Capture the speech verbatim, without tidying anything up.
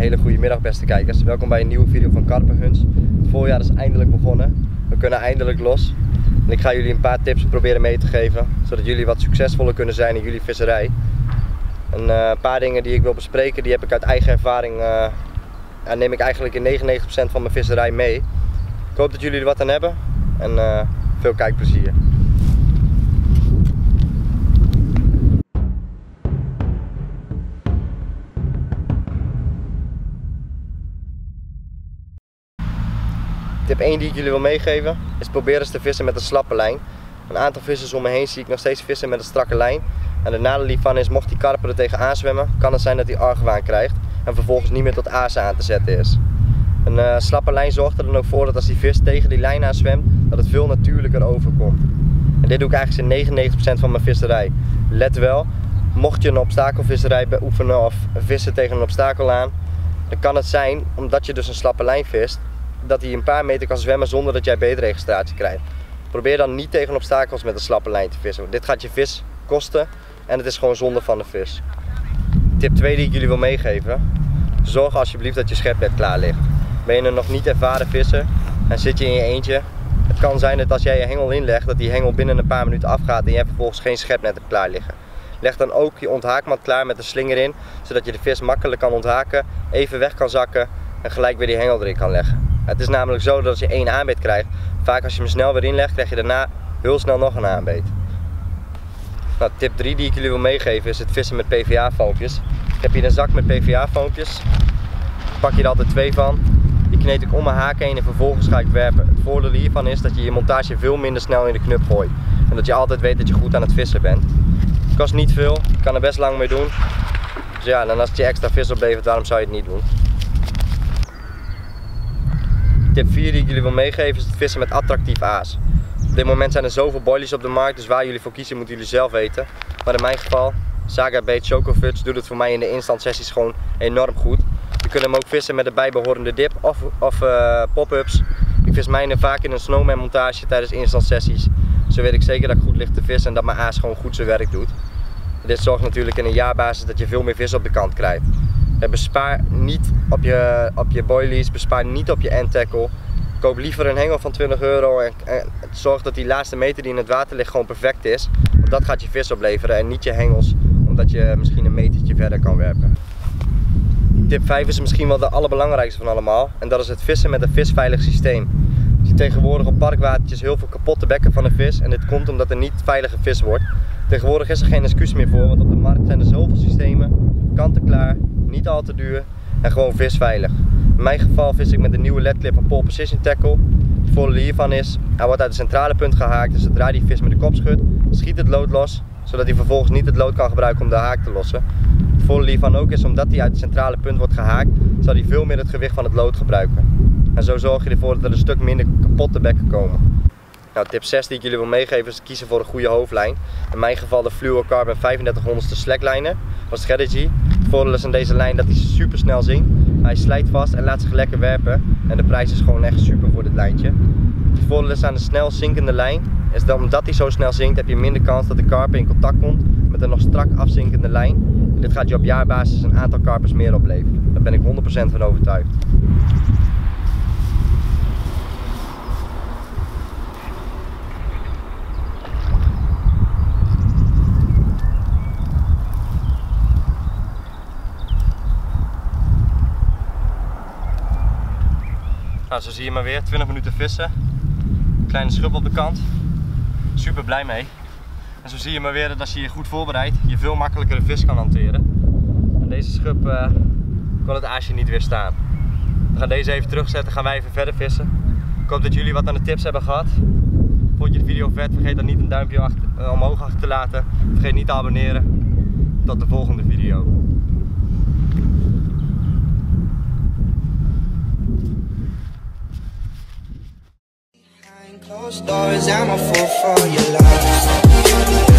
hele goede middag beste kijkers. Welkom bij een nieuwe video van Karpenhunts. Het voorjaar is eindelijk begonnen. We kunnen eindelijk los. En ik ga jullie een paar tips proberen mee te geven. Zodat jullie wat succesvoller kunnen zijn in jullie visserij. En uh, een paar dingen die ik wil bespreken, die heb ik uit eigen ervaring. Uh, en neem ik eigenlijk in negenennegentig procent van mijn visserij mee. Ik hoop dat jullie er wat aan hebben. En uh, veel kijkplezier. Tip één die ik jullie wil meegeven is probeer eens te vissen met een slappe lijn. Een aantal vissers om me heen zie ik nog steeds vissen met een strakke lijn. En de nadeel hiervan is, mocht die karper er tegenaan zwemmen, kan het zijn dat hij argwaan krijgt en vervolgens niet meer tot azen aan te zetten is. Een uh, slappe lijn zorgt er dan ook voor dat als die vis tegen die lijn aan zwemt, dat het veel natuurlijker overkomt. En dit doe ik eigenlijk in negenennegentig procent van mijn visserij. Let wel, mocht je een obstakelvisserij beoefenen of vissen tegen een obstakel aan, dan kan het zijn, omdat je dus een slappe lijn vist, dat hij een paar meter kan zwemmen zonder dat jij beetregistratie krijgt. Probeer dan niet tegen obstakels met een slappe lijn te vissen. Dit gaat je vis kosten en het is gewoon zonde van de vis. Tip twee die ik jullie wil meegeven. Zorg alsjeblieft dat je schepnet klaar ligt. Ben je een nog niet ervaren visser en zit je in je eentje. Het kan zijn dat als jij je hengel inlegt, dat die hengel binnen een paar minuten afgaat en je hebt vervolgens geen schepnet hebt klaar liggen. Leg dan ook je onthaakmat klaar met een slinger in, zodat je de vis makkelijk kan onthaken, even weg kan zakken en gelijk weer die hengel erin kan leggen. Het is namelijk zo dat als je één aanbeet krijgt, vaak als je hem snel weer inlegt, krijg je daarna heel snel nog een aanbeet. Nou, tip drie die ik jullie wil meegeven is het vissen met P V A-foompjes. Ik heb hier een zak met P V A-foompjes. Ik pak hier er altijd twee van. Die kneed ik om mijn haak heen en vervolgens ga ik werpen. Het voordeel hiervan is dat je je montage veel minder snel in de knup gooit. En dat je altijd weet dat je goed aan het vissen bent. Het kost niet veel, je kan er best lang mee doen. Dus ja, dan als het je extra vis oplevert, waarom zou je het niet doen? Tip vier die ik jullie wil meegeven is het vissen met attractief aas. Op dit moment zijn er zoveel boilies op de markt, dus waar jullie voor kiezen moeten jullie zelf weten. Maar in mijn geval, Saga Bait Chocofudge doet het voor mij in de instant sessies gewoon enorm goed. Je kunt hem ook vissen met de bijbehorende dip of, of uh, pop-ups. Ik vis mijne vaak in een snowman montage tijdens instant sessies. Zo weet ik zeker dat ik goed lig te vissen en dat mijn aas gewoon goed zijn werk doet. Dit zorgt natuurlijk in een jaarbasis dat je veel meer vis op de kant krijgt. Bespaar niet op je, op je boilies, bespaar niet op je end-tackle. Koop liever een hengel van twintig euro en, en zorg dat die laatste meter die in het water ligt gewoon perfect is. Want dat gaat je vis opleveren en niet je hengels, omdat je misschien een metertje verder kan werpen. Tip vijf is misschien wel de allerbelangrijkste van allemaal en dat is het vissen met een visveilig systeem. Je ziet tegenwoordig op parkwatertjes heel veel kapotte bekken van de vis en dit komt omdat er niet veilig gevist wordt. Tegenwoordig is er geen excuus meer voor, want op de markt zijn er zoveel systemen, kant-en-klaar, niet al te duur en gewoon visveilig. In mijn geval vis ik met de nieuwe L E D-clip van Pole Precision Tackle. Het voordeel hiervan is, hij wordt uit het centrale punt gehaakt, dus zodra die vis met de kop schudt, schiet het lood los, zodat hij vervolgens niet het lood kan gebruiken om de haak te lossen. Het voordeel hiervan ook is, omdat hij uit het centrale punt wordt gehaakt, zal hij veel meer het gewicht van het lood gebruiken. En zo zorg je ervoor dat er een stuk minder kapotte bekken komen. Nou, tip zes die ik jullie wil meegeven is kiezen voor een goede hoofdlijn. In mijn geval de Fluorocarbon vijfendertig honderdste slacklijnen van Strategy. Het voordeel is aan deze lijn dat hij super snel zinkt. Hij slijt vast en laat zich lekker werpen. En de prijs is gewoon echt super voor dit lijntje. Het voordeel is aan de snel zinkende lijn is dat omdat hij zo snel zinkt heb je minder kans dat de karper in contact komt met een nog strak afzinkende lijn. En dit gaat je op jaarbasis een aantal karpers meer opleveren. Daar ben ik honderd procent van overtuigd. Nou, zo zie je maar weer, twintig minuten vissen, kleine schub op de kant, super blij mee. En zo zie je maar weer dat als je je goed voorbereidt, je veel makkelijker een vis kan hanteren. En deze schub uh, kon het aasje niet weerstaan. We gaan deze even terugzetten, gaan wij even verder vissen. Ik hoop dat jullie wat aan de tips hebben gehad. Vond je de video vet, vergeet dan niet een duimpje achter, uh, omhoog achter te laten. Vergeet niet te abonneren. Tot de volgende video. Closed doors, I'm a fool for your love.